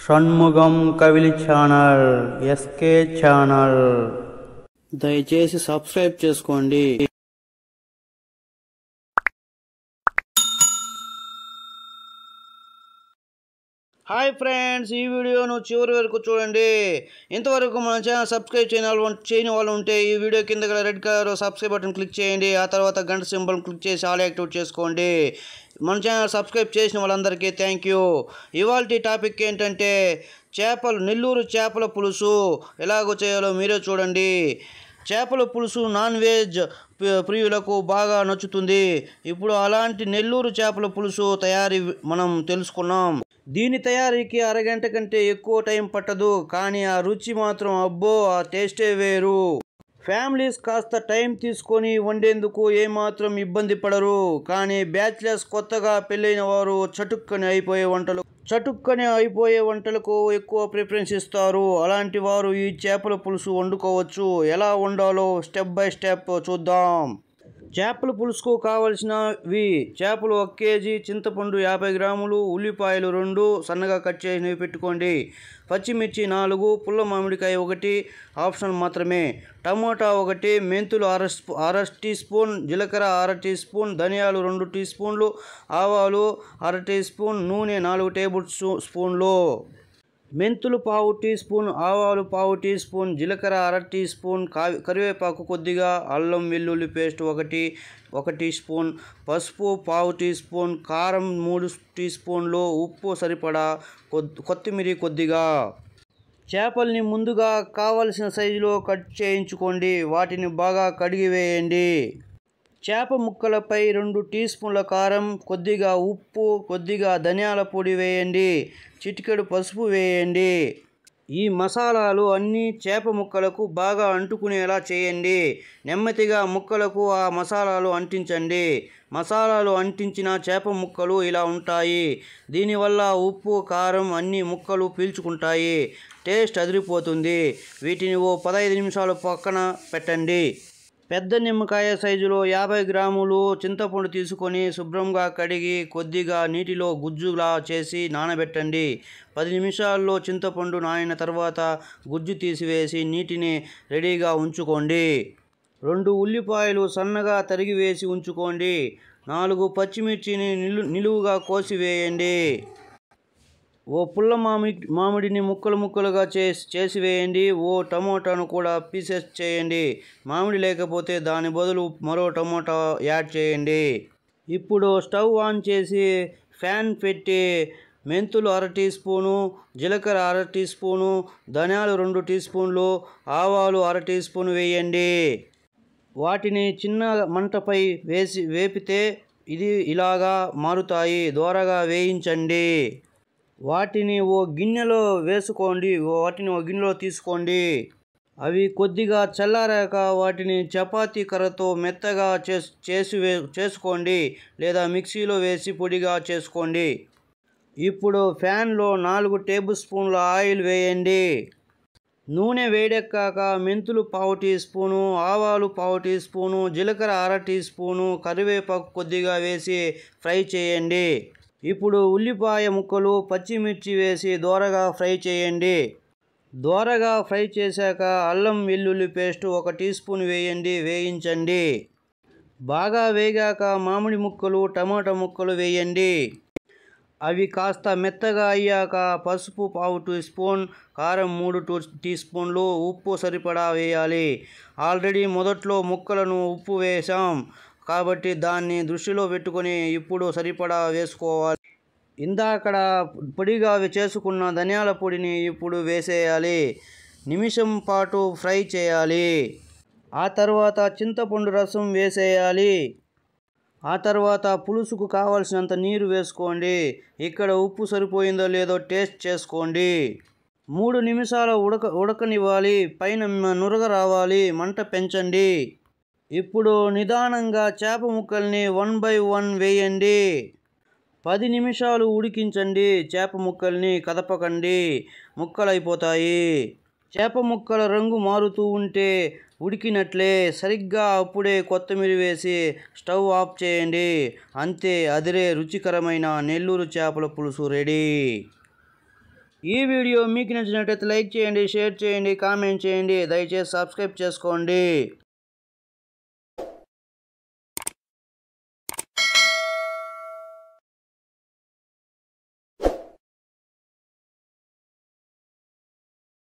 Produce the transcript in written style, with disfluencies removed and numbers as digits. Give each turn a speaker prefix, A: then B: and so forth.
A: షణ్ముగం కవిలి channel SK channel
B: దయచేసి subscribe చేసుకోండి. హాయ్ ఫ్రెండ్స్, ఈ వీడియోను చివరి వరకు చూడండి. ఇంతవరకు మన ఛానల్ సబ్స్క్రైబ్ చేయని వాళ్ళు ఉంటే ఈ వీడియో కింద గల red colour subscribe button click చేయండి. ఆ తర్వాత గంట సింబల్ క్లిక్ చేసి ఆల్ యాక్టివేట్ చేసుకోండి. మన ఛానల్ సబ్స్క్రైబ్ చేసిన వాళ్ళందరికీ థ్యాంక్ యూ. ఇవాల్టి టాపిక్ ఏంటంటే నెల్లూరు చేపల పులుసు ఎలాగో చేయాలో మీరే చూడండి. చేపల పులుసు నాన్ వెజ్ ప్రియులకు బాగా నచ్చుతుంది. ఇప్పుడు అలాంటి నెల్లూరు చేపల పులుసు తయారీ మనం తెలుసుకున్నాం. దీని తయారీకి అరగంట కంటే ఎక్కువ టైం పట్టదు, కానీ ఆ రుచి మాత్రం అబ్బో, ఆ టేస్టే వేరు. ఫ్యామిలీస్ కాస్త టైం తీసుకొని వండేందుకు ఏమాత్రం ఇబ్బంది పడరు. కానీ బ్యాచిలర్స్, కొత్తగా పెళ్ళైన వారు చటుక్కని అయిపోయే వంటలకు ఎక్కువ ప్రిఫరెన్స్ ఇస్తారు. అలాంటి వారు ఈ చేపల పులుసు వండుకోవచ్చు. ఎలా వండాలో స్టెప్ బై స్టెప్ చూద్దాం. చేపల పులుసుకు కావలసినవి: చేపలు 1 కేజీ, చింతపండు 50 గ్రాములు, ఉల్లిపాయలు 2 సన్నగా కట్ చేసినవి పెట్టుకోండి, పచ్చిమిర్చి 4, పుల్ల మామిడికాయ 1 ఆప్షనల్ మాత్రమే, టమోటా 1, మెంతులు అర టీ స్పూన్, జీలకర్ర అర టీ స్పూన్, ధనియాలు 2 టీ స్పూన్లు, ఆవాలు అర టీ స్పూన్, నూనె 4 టేబుల్ స్పూన్లు. మెంతులు 1/2 టీ స్పూన్, ఆవాలు 1/2 టీ స్పూన్, జీలకర్ర అర టీ స్పూన్, కరివేపాకు కొద్దిగా, అల్లం వెల్లుల్లి పేస్ట్ 1 టీ స్పూన్, పసుపు 1/2 టీ స్పూన్, కారం 3 టీ స్పూన్లు, ఉప్పు సరిపడా, కొత్తిమీర కొద్దిగా. చేపల్ని ముందుగా కావలసిన సైజులో కట్ చేయించుకోండి. వాటిని బాగా కడిగి వేయండి. చేప ముక్కలపై 2 టీ స్పూన్ల కారం, కొద్దిగా ఉప్పు, కొద్దిగా ధనియాల పొడి వేయండి. చిటికెడు పసుపు వేయండి. ఈ మసాలాలు అన్నీ చేప ముక్కలకు బాగా అంటుకునేలా చేయండి. నెమ్మదిగా ముక్కలకు ఆ మసాలాలు అంటించండి. మసాలాలు అంటించిన చేప ముక్కలు ఇలా ఉంటాయి. దీనివల్ల ఉప్పు, కారం అన్ని ముక్కలు పీల్చుకుంటాయి. టేస్ట్ అదిరిపోతుంది. వీటిని ఓ 15 నిమిషాలు పక్కన పెట్టండి. పెద్ద నిమ్మకాయ సైజులో 50 గ్రాములు చింతపండు తీసుకొని శుభ్రంగా కడిగి కొద్దిగా నీటిలో గుజ్జులా చేసి నానబెట్టండి. 10 నిమిషాల్లో చింతపండు నానిన తర్వాత గుజ్జు తీసివేసి నీటిని రెడీగా ఉంచుకోండి. 2 ఉల్లిపాయలు సన్నగా తరిగి వేసి ఉంచుకోండి. 4 పచ్చిమిర్చిని నిలువుగా కోసివేయండి. ఓ పుల్ల మామిడిని ముక్కలుగా చేసి వేయండి. ఓ టమోటాను కూడా పీసెస్ చేయండి. మామిడి లేకపోతే దాని బదులు మరో టమోటా యాడ్ చేయండి. ఇప్పుడు స్టవ్ ఆన్ చేసి ఫ్యాన్ పెట్టి మెంతులు అర టీ స్పూను, జీలకర్ర అర టీ స్పూను, ధనియాలు 2 టీ స్పూన్లు, ఆవాలు అర టీ స్పూను వేయండి. వాటిని చిన్న మంటపై వేపితే ఇలాగా మారుతాయి. దోరగా వేయించండి. వాటిని ఓ గిన్నెలో తీసుకోండి. అవి కొద్దిగా చల్లారాక వాటిని చపాతీ కర్రతో మెత్తగా చేసుకోండి, లేదా మిక్సీలో వేసి పొడిగా చేసుకోండి. ఇప్పుడు ఫ్యాన్లో 4 టేబుల్ స్పూన్ల ఆయిల్ వేయండి. నూనె వేడెక్కాక మెంతులు 1/2 టీ స్పూను, ఆవాలు 1/2 టీ స్పూను, జీలకర్ర అర టీ స్పూను, కరివేపాకు కొద్దిగా వేసి ఫ్రై చేయండి. ఇప్పుడు ఉల్లిపాయ ముక్కలు, పచ్చిమిర్చి వేసి దోరగా ఫ్రై చేయండి. దోరగా ఫ్రై చేశాక అల్లం వెల్లుల్లి పేస్ట్ 1 టీ స్పూన్ వేయండి. వేయించండి. బాగా వేగాక మామిడి ముక్కలు, టమాటా ముక్కలు వేయండి. అవి కాస్త మెత్తగా అయ్యాక పసుపు 1/2 టీ స్పూన్, కారం 3 టీ స్పూన్లు, ఉప్పు సరిపడా వేయాలి. ఆల్రెడీ మొదట్లో ముక్కలను ఉప్పు వేసాం కాబట్టి దాన్ని దృష్టిలో పెట్టుకొని ఇప్పుడు సరిపడా వేసుకోవాలి. ఇందాకడ పొడిగా చేసుకున్న ధనియాల పొడిని ఇప్పుడు వేసేయాలి. నిమిషం పాటు ఫ్రై చేయాలి. ఆ తర్వాత చింతపండు రసం వేసేయాలి. ఆ తర్వాత పులుసుకు కావలసినంత నీరు వేసుకోండి. ఇక్కడ ఉప్పు సరిపోయిందో లేదో టేస్ట్ చేసుకోండి. 3 నిమిషాలు ఉడకనివ్వాలి. పైన నురగ రావాలి. మంట పెంచండి. ఇప్పుడు నిదానంగా చేప ముక్కల్ని 1 by 1 వేయండి. 10 నిమిషాలు ఉడికించండి. చేప ముక్కల్ని కదపకండి, ముక్కలైపోతాయి. చేప ముక్కల రంగు మారుతూ ఉంటే ఉడికినట్లే. సరిగ్గా అప్పుడే కొత్తిమీర వేసి స్టవ్ ఆఫ్ చేయండి. అంతే, అదిరే రుచికరమైన నెల్లూరు చేపల పులుసు రెడీ. ఈ వీడియో మీకు నచ్చినట్లయితే లైక్ చేయండి, షేర్ చేయండి, కామెంట్ చేయండి. దయచేసి సబ్స్క్రైబ్ చేసుకోండి.